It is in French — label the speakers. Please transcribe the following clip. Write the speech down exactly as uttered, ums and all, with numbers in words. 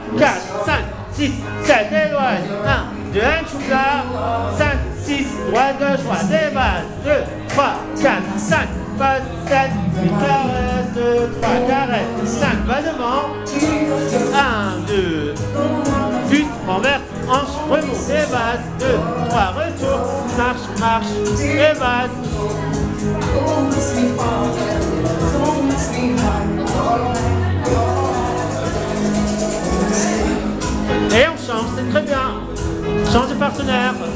Speaker 1: quatre, cinq, six, sept, éloigne. un, deux, un, chouza. cinq, six, droite, gauche, droite, et base. deux, trois, quatre, cinq, passe, sept, huit, caresse, deux, trois, caresse, cinq, va devant. un, deux, plus, renverse, hanche, remonte, et base. deux, trois, retour, marche, marche, et base. Et on change, c'est très bien. Change de partenaire.